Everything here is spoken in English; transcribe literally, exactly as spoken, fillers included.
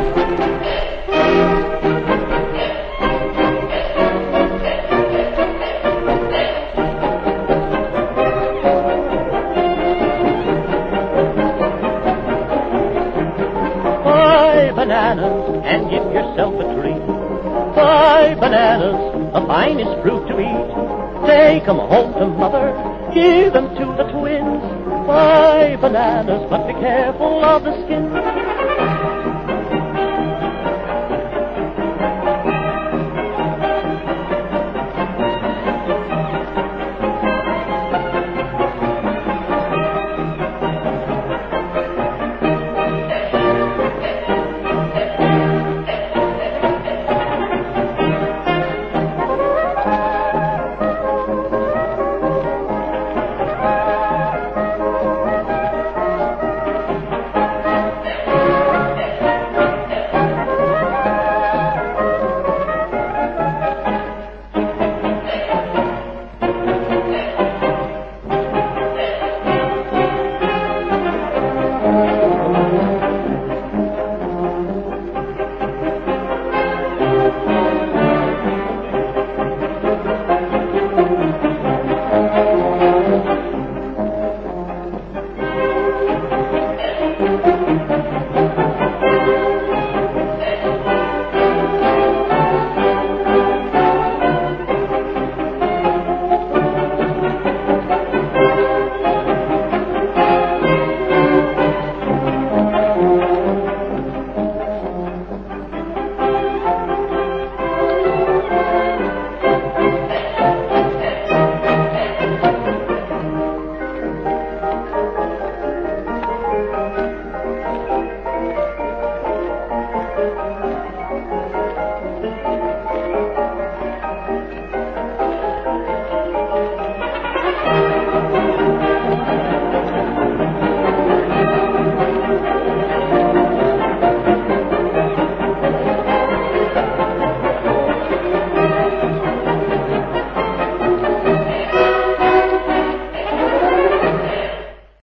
Bananas and give yourself a treat. Buy bananas, the finest fruit to eat. Take 'em home to mother, give 'em to the twins. Buy bananas, but be careful of the skin.